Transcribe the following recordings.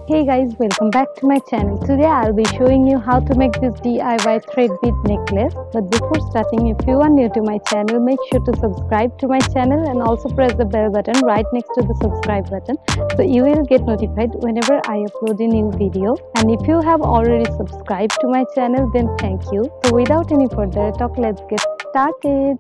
Hey guys, welcome back to my channel. Today I'll be showing you how to make this DIY thread bead necklace. But before starting, if you are new to my channel, make sure to subscribe to my channel and also press the bell button right next to the subscribe button so you will get notified whenever I upload a new video. And if you have already subscribed to my channel, then thank you. So without any further talk, let's get started.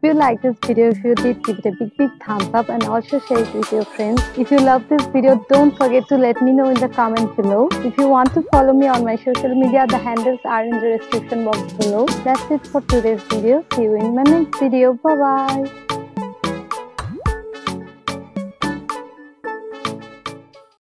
Hope you liked this video. If you did, give it a big thumbs up and also share it with your friends. If you love this video, don't forget to let me know in the comment below. If you want to follow me on my social media, the handles are in the description box below. That's it for today's video. See you in my next video. Bye bye.